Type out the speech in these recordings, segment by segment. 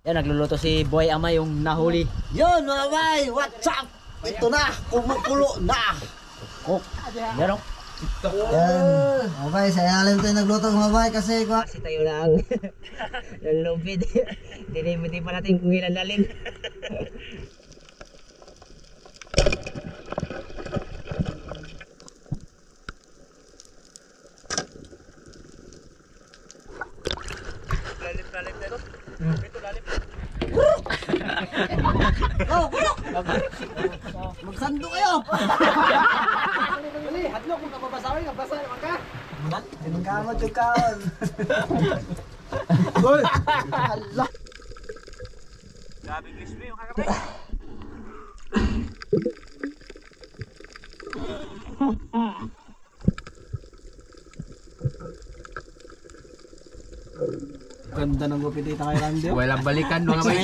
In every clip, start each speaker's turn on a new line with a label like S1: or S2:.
S1: Yan, nagluluto si Boy Ama yung nahuli.
S2: Yun mga bay, what's up? Ito na, kumukulo na.
S1: Oh, yan o.
S2: Yan, mga bay, sa ilalim tayo nagluto mga bay kasi
S1: Kasi tayo lang ng lumpid. Hindi pa natin kung ilan lalim. Lalim na ito. Ito lalim.
S2: Oh, magsando kayo.
S3: Hadlok kung kapabasawin, kapasa naman ka.
S2: Kamot yung kaon. Uy, Allah.
S3: Grabe crispy yung kakapay.
S2: Ganda ng gupit dito kay Randy.
S4: Walang balikan mga bay.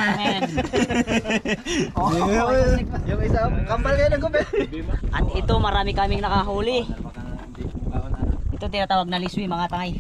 S2: Yung isa, kambal kayo ng gupit.
S1: At ito, marami kaming nakahuli. Ito tinatawag na liswi mga tangay.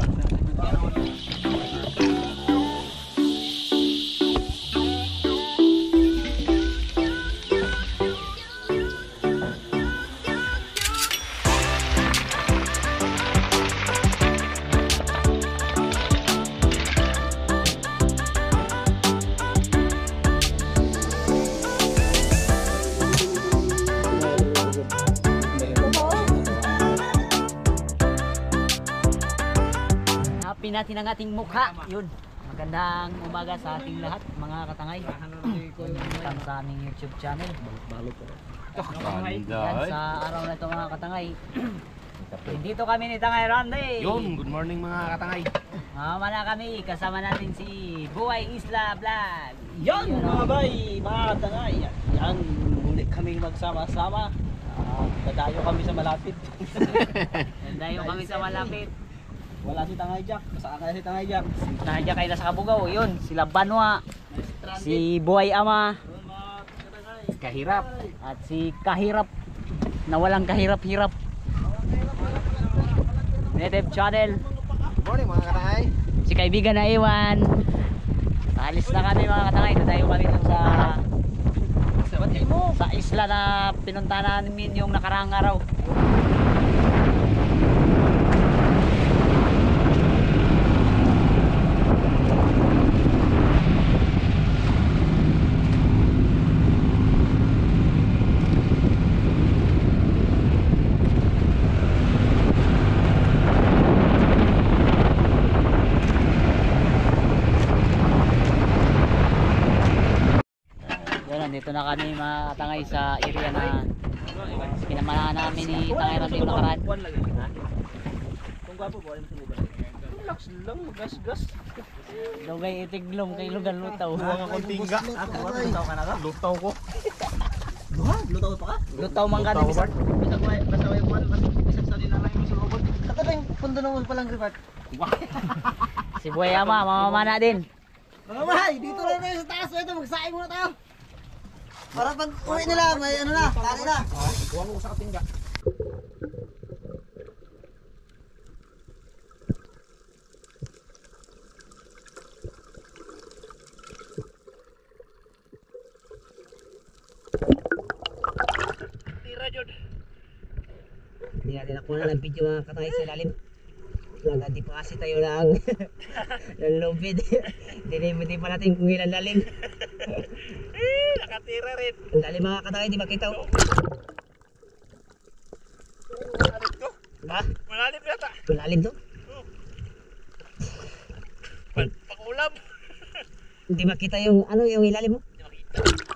S1: Natin ang ating mukha. Yun. Magandang umaga sa ating lahat mga katangay. Welcome sa aming YouTube channel. Yan, sa araw na ito mga katangay. Dito kami ni Tangay Randy.
S4: Yun, good morning mga katangay.
S1: Mama na kami. Kasama natin si Buhay Isla Vlog.
S2: Yan mga bay, mga katangay. Yan, muli kami magsama-sama. Dadayo kami sa malapit.
S1: Dayo kami sa malapit.
S2: Wala si Tangay Jack, saan kaya si Tangay Jack?
S1: Nandiyan kayo na sa Kabugaw. Yun, sila Banwa. Si Buhay Ama.
S4: Kahirap.
S1: At si Kahirap. Na walang kahirap-hirap. Native Channel.
S2: Good morning mga katangay.
S1: Si kaibigan na iwan. Alis na kami mga katangay. Tayo kami dun sa isla na pinunta namin yung nakaraang araw. Dito na kami mga tangay sa area na pinamanahan namin ni Tangay Randy yung nakaraan.
S2: Kung gwapo ba, alam mo ba? Relax lang, gas-gas.
S1: Dugay itiglom kay lugar lutaw.
S2: Buwang akong tingga. Lutaw ka na ka? Lutaw ko. Buha? Lutaw pa ka?
S1: Lutaw man ka din.
S2: Basta way buwan, bisag sa dinalay mo sa robot. Kato yung pundo ng palang report.
S1: Si Buhay Ama, mamamana din.
S2: Mga bahay, dito na tayo sa taas. Ito, magsaing muna tayo. Para pag uwi nila, may ano na, tali na. Buwang ko sa katingga.
S3: Tira Jod.
S1: Hindi natin nakuha ng video mga katangay sa ilalim. Hindi pa kasi tayo lang ng lumpid. Hindi pa natin kung ilan lalim.
S3: Nakatira rin.
S1: Ang lalim mga katangay, di makita ko.
S3: Malalim to.
S1: Ha?
S3: Malalim yata.
S1: Malalim to?
S3: Pakulam.
S1: Hindi makita yung ano yung ilalim mo?
S3: Hindi makita.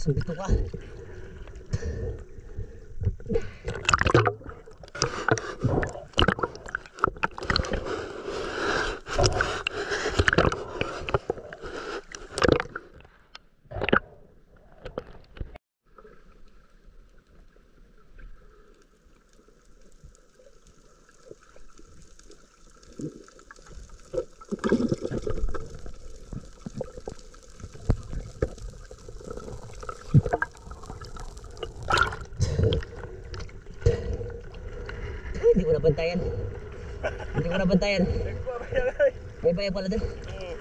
S1: Lakas ang bito ka. Hindi ko nabantayan. Hindi ko nabantayan. May bayan pala doon.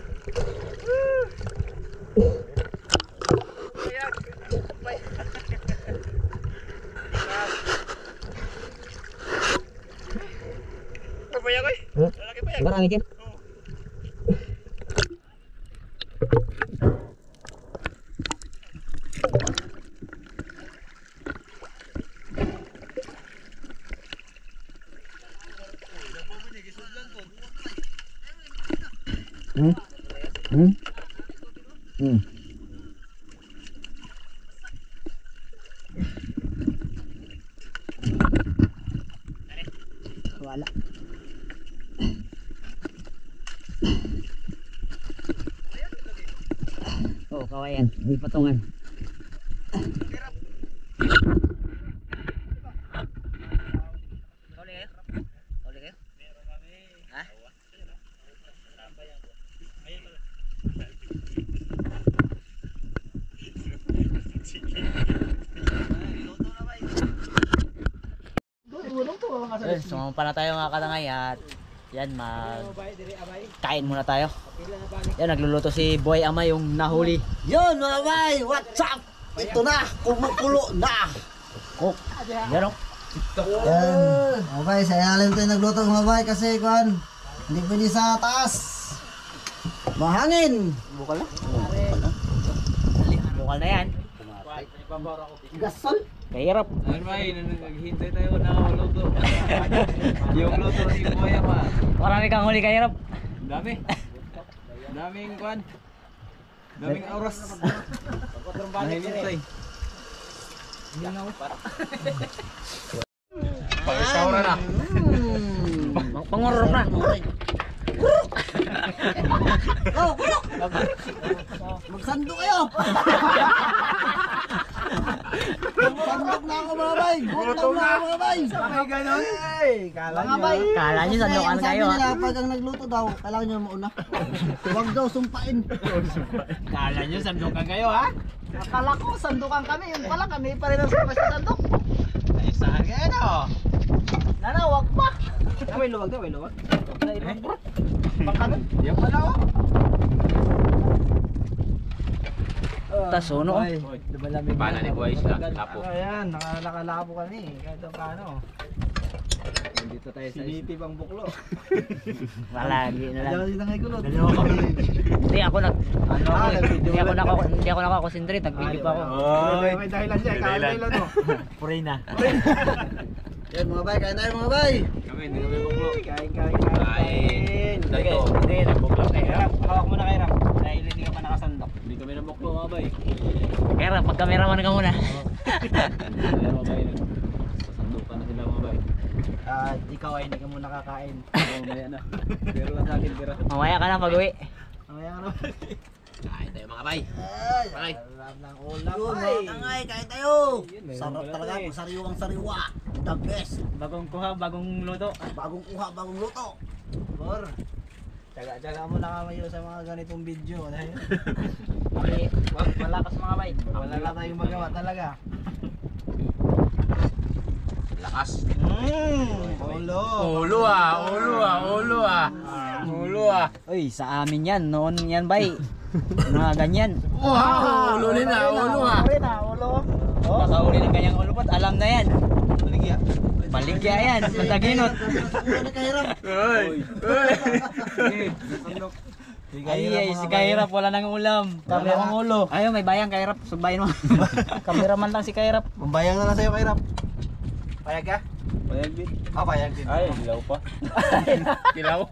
S3: Papaya ko eh.
S1: Huh?
S3: Lalaki pa yan.
S1: Marami dyan. Hmm? Hmm? Hmm. Wala. Oh, kawayan. May patungan. Kauli kayo? Kauli kayo? Ha? Sumama na tayo mga katangay at yan kain muna tayo. Yan nagluluto si Boy Ama yung nahuli.
S2: Yun mga bay, what's up? Ito na, kumukulo na.
S1: Cook. Yan o.
S2: Yan, mga bay, sa ilalim tayo nagluto mga bay kasi kuhan, hindi pwede sa taas. Mahangin.
S1: Bukal na. Bukal na yan.
S2: Gasol.
S1: Kahirap.
S4: Ayun bay, naghihintay tayo na luto. Yung luto ni Boy Ama.
S1: Marami kang huli kahirap.
S4: Dami. Daming kwan. Daming oras. Nahihintay. Pag-restaurant na.
S1: Pangorok na.
S2: Oh, kulok. Magsando kayo. Magsandok na ako mga bay. Gutom na ako mga bay.
S4: May ganon.
S2: Mga bay.
S1: Kala nyo sandukan
S2: Ang sabi
S1: kayo
S2: nila,
S1: ha.
S2: pag ang nagluto daw, kailangan nyo mauna. Huwag daw sumpain.
S4: Kala nyo sandukan kayo ha?
S2: Akala ko sandukan kami, yung pala kami pa rin ang sa sandok.
S4: Ay saan kayo no?
S2: Nanawag pa.
S4: May luwag na, may luwag.
S2: Pangkanon.
S4: Yan pala oh.
S1: Tas uno.
S4: Pala ni Boy Isla, tapo.
S2: Ayan, nakalabo kami. Kahit paano. Dito tayo sa CDP pang buklo.
S1: Malagi na lang.
S2: Dito ngay kulot.
S1: Hindi ako hindi ako nakakonsentrate. Nag-video pa ako.
S2: May dahilan siya, dahilan no.
S1: Puray na.
S2: Yan mga bay, kain tayo mga bay.
S4: Kami, hindi kami buklo.
S2: Kain.
S4: Kain. Dito.
S1: Hindi, nagbuklo kayo. Hirap, hawak mo na kayo Rap. Dahil hindi ka pa nakasandok.
S4: Hindi kami na buklo mga bay.
S1: Kaya Rap, pag-cameraman ka muna.
S4: Kaya mga bay, sandukan na sila mga bay.
S2: Ikaw ay hindi ka muna kakain.
S4: Oo, maya na. Pero lang sa akin, tira.
S1: Mamaya ka na pag-uwi.
S2: Mamaya ka naman.
S4: Kain tayo mga bay.
S2: Ay, alam ng ulam bay. Tangay, kain tayo. Sarap talaga, sariwang sariwa. The best.
S1: Bagong kuha, bagong luto.
S2: Bagong kuha, bagong luto. Bor. Tsaga-tsaga mo na kamayo sa mga ganitong video. Dahil
S1: Malakas mga bay.
S2: wala na tayong magawa talaga.
S4: Lakas.
S2: Ulo.
S4: Ulo ah.
S1: Uy, sa amin yan. Noon yan bay. Mga ganyan.
S4: Wow, ulo din ah, ulo ah.
S2: Ulo.
S1: Nakauli ng ganyang ulupot. Alam na yan.
S2: Baligya.
S1: Baligya yan. Pataginot.
S2: Ano kahirap?
S1: Ay, si Kairap wala nang ulam.
S2: Kami ang ulo.
S1: Ayaw, may bayang Kairap. Sugbayin mo. Kameraman lang si Kairap.
S2: Pambayang na lang sa'yo kahirap. Payag ka?
S4: Payag din.
S2: Payag din.
S4: Ay, dilaw pa. Dilaw.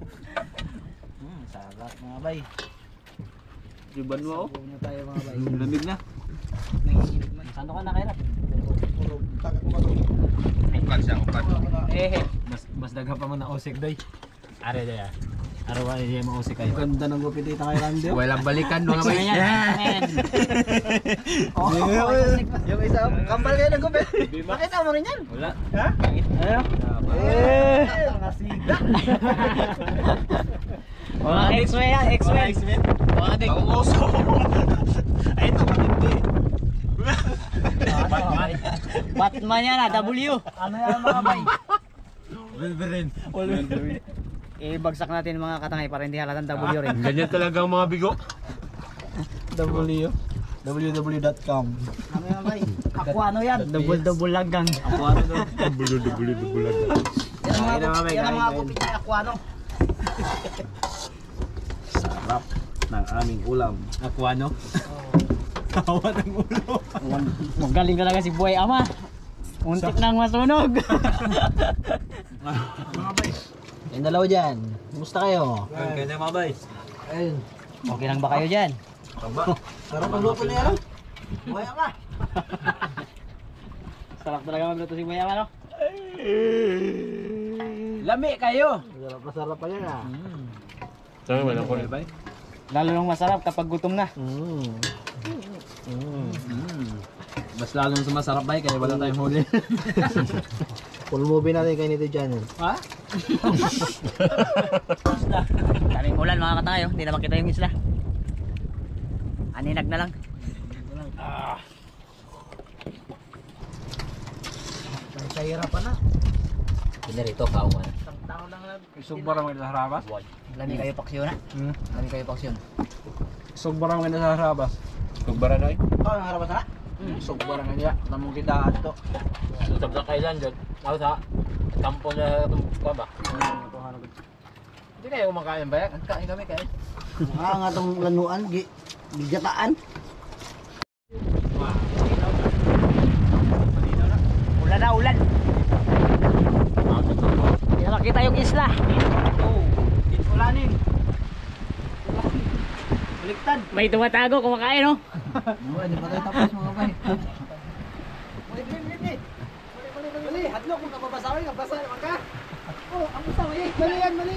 S2: Sarap mga bay.
S4: Juban mo oh.
S2: Huwag na tayo mga bay.
S4: Lamig na.
S1: Saan ka na kaya?
S3: Upan siya, upan.
S4: Mas daghan pa man na osik day. Are day ah. Araw ay mo osik kayo.
S2: Ganda ng gupit dito kay Randy.
S3: Walang balikan mga bay.
S2: Yung isa, kambal kayo ng gupit. Nakita mo rin yan?
S4: Wala.
S2: Ha?
S1: Ano?
S2: Mga siga.
S1: Mga X-Men yan, X-Men.
S3: Mga adik, uso. Ay, ito matindi.
S1: Batman yan ah, W.
S2: Ano yan mga bay?
S4: Wolverine.
S1: Ibagsak natin mga katangay para hindi halatang W rin.
S3: Ganyan talaga ang mga bigo.
S2: www.com. Ano yan bay? Aquano yan.
S1: Double lagang.
S2: Aquano doon.
S3: Bulag.
S2: Yan ang mga gupit ni Aquano. Sarap ng aming ulam.
S4: Aquano. Tawa ng ulo.
S1: Magaling talaga si Buhay Ama. Untik nang masunog.
S2: Mga bay. Yung dalawa dyan. Kumusta kayo?
S4: Kanya mabay.
S2: Ayun.
S1: Okay lang ba kayo dyan?
S2: Sarap ang luto niya, no? Buhay ka.
S1: Sarap talaga magluto si Buhay Ama, no?
S4: Lami kayo.
S2: Masarap pa yan ah.
S3: Saan wala ko bay?
S1: Lalo nang masarap kapag gutom na.
S4: Mas lalong sumasarap bay kaya wala tayong huli.
S2: Full movie natin kay Nito Channel.
S4: Ha?
S1: Kaming ulan mga katayo, hindi na makita yung isla. Aninag na lang.
S2: Sa hirapan na.
S1: Pinarito kauman.
S4: Sugbara mo sa harabas.
S1: Lami kayo paksyon na. Lami kayo paksyon.
S4: Sugbara mo sa harabas.
S3: Tugbara na eh.
S2: Oh, ang harapan na?
S4: Sugbara nga niya. Namong kita ato.
S3: Tutab na kailan dyan. Ako sa kampo na itong ba? Hindi kayo kumakain ba yan?
S4: Kain kami kain.
S2: Nga itong lanuan, gigataan.
S1: Ulan na, ulan. Hindi na makita yung isla.
S2: Ulanin. Baliktad.
S1: May tumatago kumakain, no?
S2: Hindi pa tayo tapos mga bay. Mali, hadlok kung kapabasawin, kapasa naman ka. Oh, ang gusto, mali yan, mali.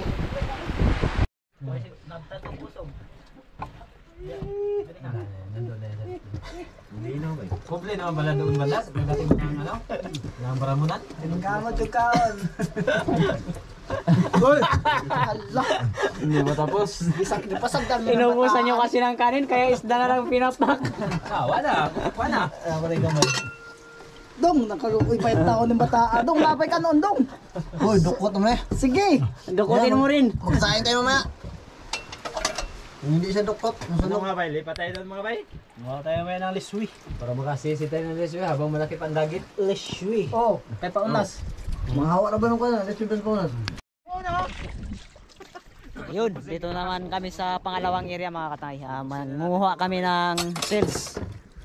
S4: Komple naman pala doon balas. Nagating mo ng ano? Ng baramunan.
S2: Kamot yung kaon. Uy! Hala!
S4: Hindi mo tapos.
S2: Pasagdan mo.
S1: Inubusan nyo kasi ng kanin, kaya isda na lang pinapak.
S4: Wala. Wala.
S2: Maray gamay. Dong, nakalukoy pa yung tao ng bataan. Dong, napay ka noon, Dong. Uy, dukot mo na. Sige.
S1: Dukutin mo rin.
S2: Magsahin tayo mamaya. Hindi siya dukot.
S4: Ano mga bay? Lipat tayo doon mga bay. Mga tayo may ng liswi. Para makasisi tayo ng liswi habang malaki pang dagit.
S2: Leshui. Oh, kay paunas. Mga hawa na ba nung kanan? Leshui pa sa paunas.
S1: Yun, dito naman kami sa pangalawang area mga katay. Manguha kami ng sales.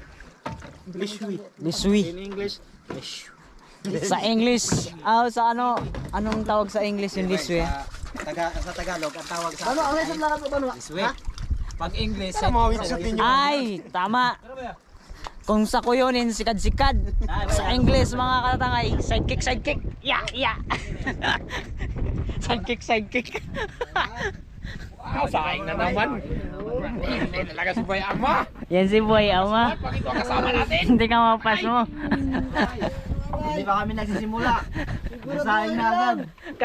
S1: Liswi.
S4: In English.
S1: Sa English, sa anong tawag sa English yung liswi?
S4: Sa Tagalog ang tawag sa
S2: Ano, ang lesson lang ito ba?
S4: liswi. Pag English,
S1: Ay, tama. Kung sa kuyonin, sikad-sikad. Sa English, mga katangay, sidekick. Ya. Sidekick.
S3: Saing na naman. Hindi talaga si Boy Ama.
S1: Yan si Boy Ama.
S3: Bakit ito kasama natin?
S1: Hindi ka mapas mo.
S2: Hindi pa kami nagsisimula. Saing na agad.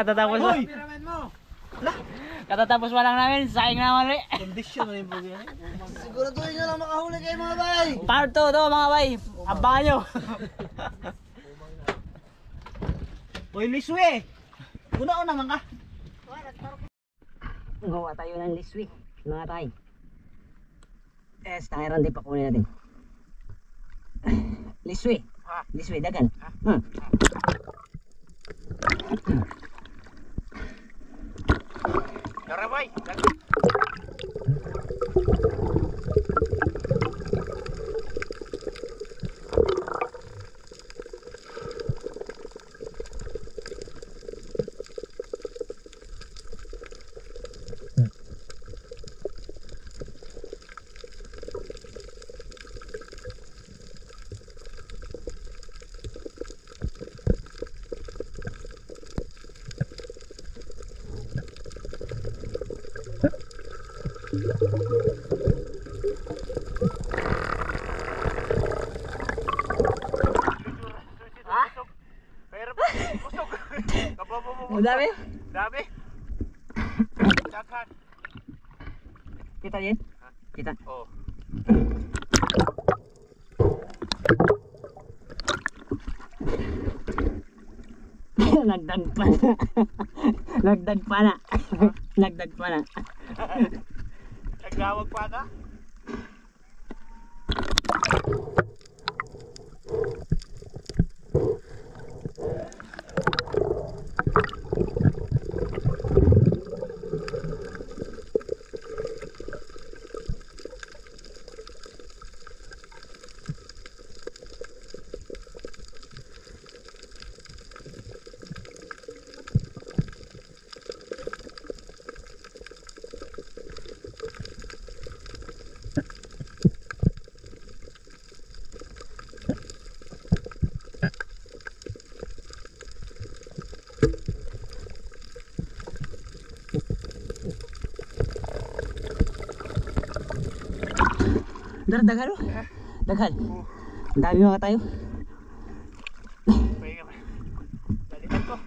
S1: Katatapos pa lang namin, saing na mali.
S2: Condition na yung po yan. Siguraduhin nyo lang makahuli kayo mga bay.
S1: Part 2 to mga bay. Abangan nyo.
S2: Uy, liswi. Una naman ka.
S1: Gawa tayo ng liswi. Mga tay. Tangiran din pa kunin natin. Liswi. Liswi, dagan.
S3: Tara boy.
S1: Ang dami.
S3: Dami. Dagan.
S1: Kita din? Kita.
S3: Oh.
S1: Nagdag pa na. Nagdag pa na. Nagdag pa na.
S3: Nagrawag pa na.
S1: Daghan oh. Daghan. Ang dami mga tayo.
S3: Pahinga pa. Balikan ko.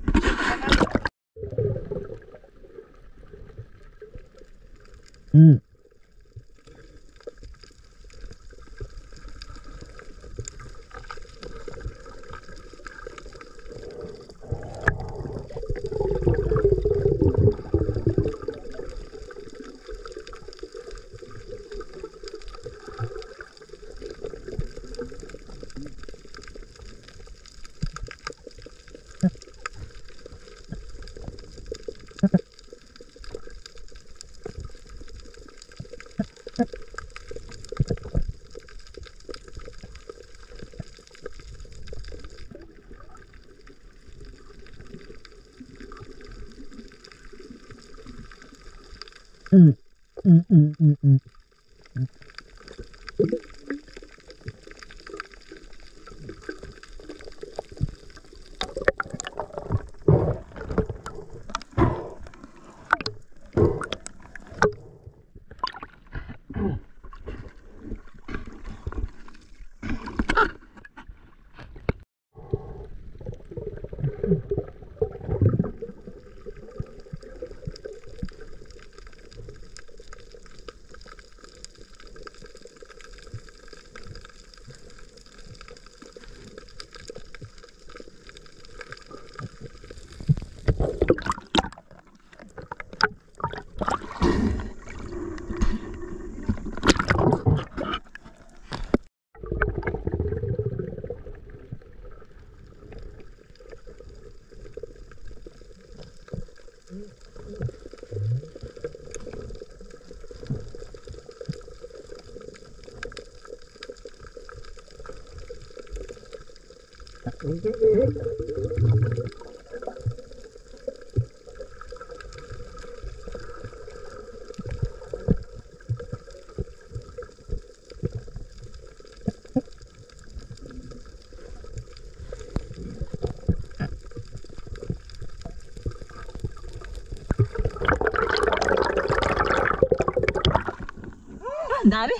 S1: Dami.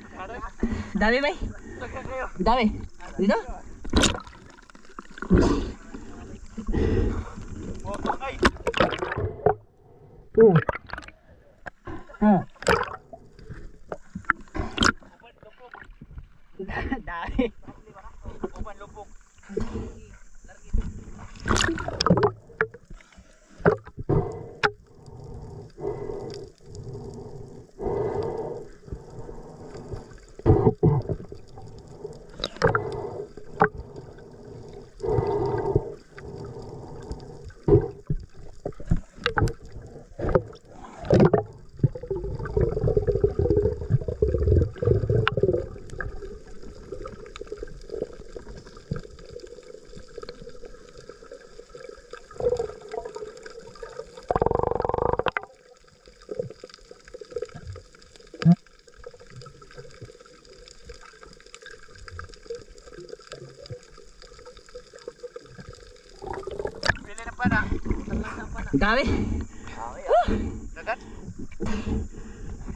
S1: Dami bay. Dami. Dito. Dami.
S3: Uban lupok.
S1: Dami.
S3: Dagat.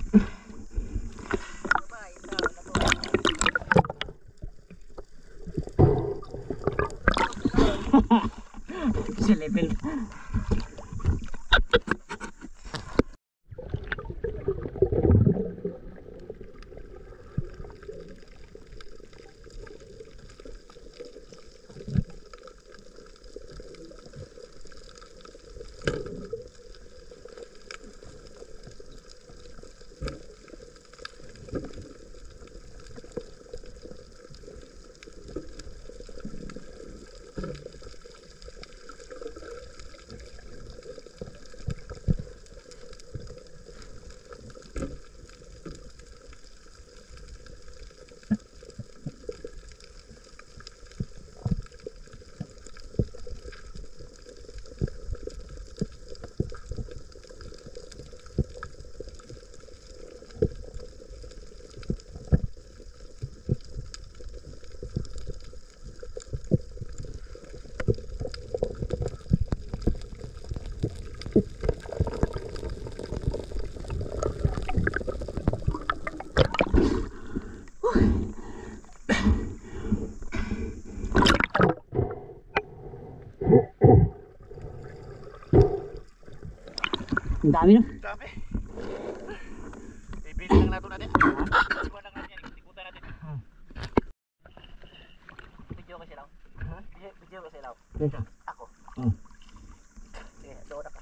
S1: Sa level. Ang dami no?
S2: Dami. Ibili lang natin natin. Iwan lang natin yan. Ikutan natin. Video ka silaw. Video ka silaw.
S1: Dito.
S2: Ako.
S1: Oh.
S2: Sige, doon na ka.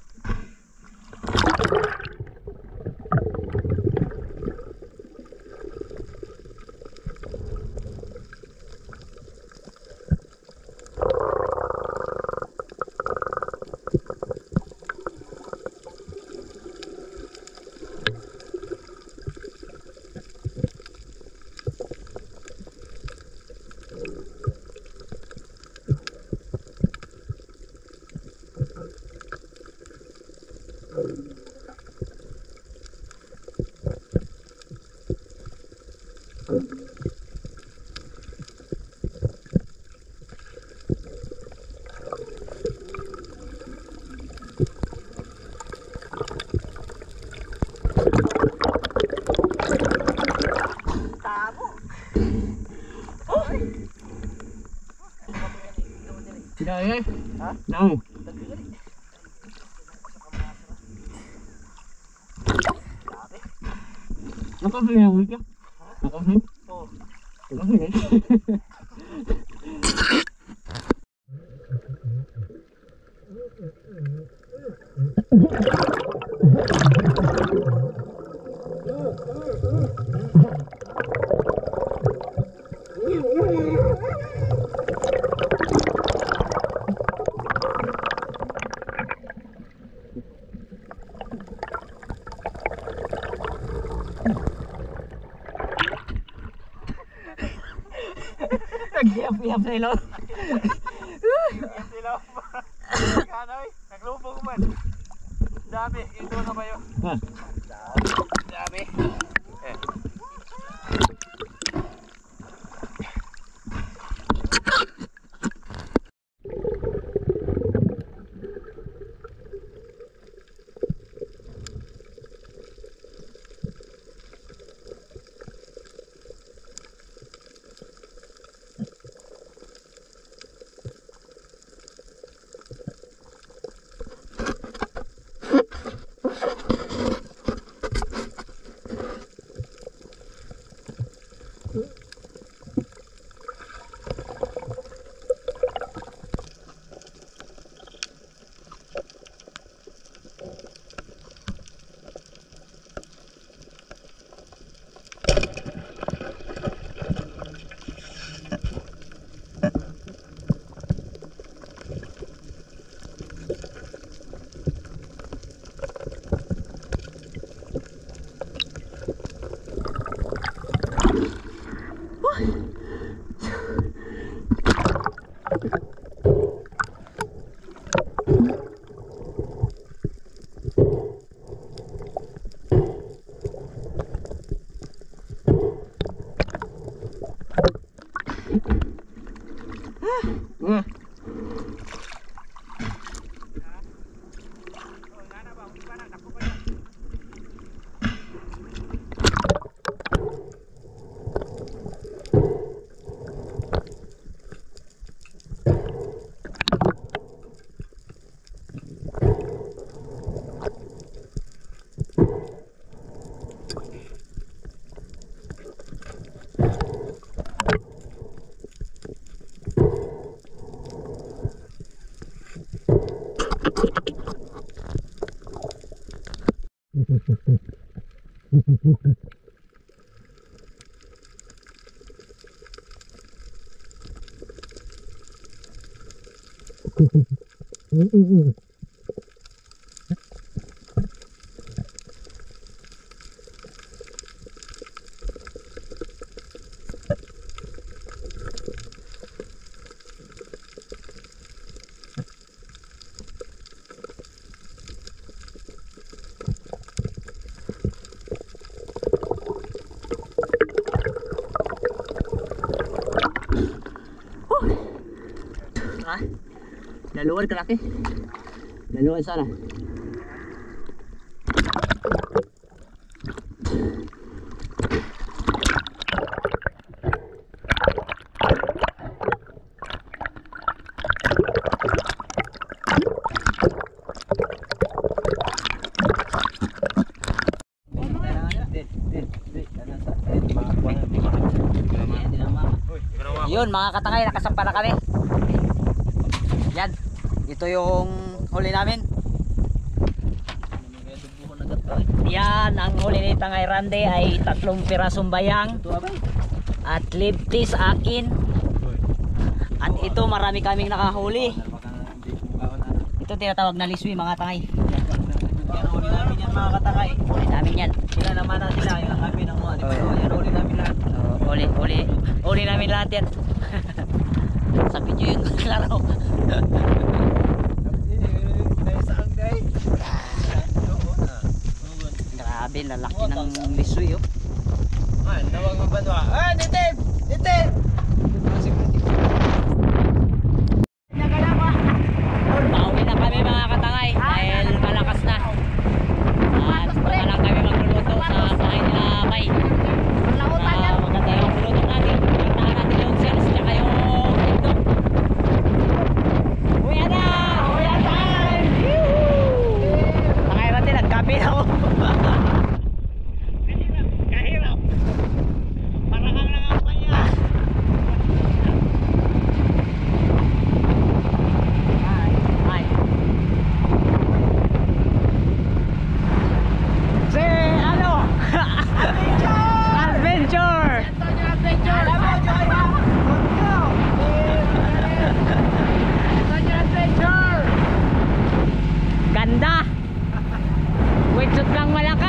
S1: Dami.
S2: Ha?
S1: Dami. Nakabili na ulit ka? Nakabili?
S2: Oo.
S1: Nakabili? Nag-iap-iap sa ilaw.
S2: Yan sila. Kanoy, naglubog man. Dami, ito na ba yun?
S1: Ha?
S2: Dami. Eh.
S1: Daluan kalaki. Daluan sana. Yun mga katangay, nakasampa na kami. Yan, ito yung huli namin. Yan, ang huli ni Tangay Randy ay 3 pirasong bayang at liptis akin. At ito marami kaming nakahuli. Ito tinatawag na liswi mga tangay.
S2: Yan, huli namin yan mga katangay.
S1: Huli namin yan.
S2: Sila naman na sila, yung kami ng mga, di ba? Yan, huli namin lahat.
S1: Huli namin lahat yan. Sa video yung klaro. Grabe, lalaki ng liswi oh.
S2: Tawag mo ba ito? Ah, Nitib! Nitib!
S1: Pauwi na kami mga katangay dahil malakas na. At wala lang kami magluluto sa bahay nila May. Maganda yung magluluto natin. Pintahan natin yung sales tsaka yung TikTok. Uwi na! Uwi na time! Tangay natin, nagkape na ako. Kahirap. Parang ang nakapaya. Ay. Si ano? Adventure! Ganda! Wetsuit lang malakas.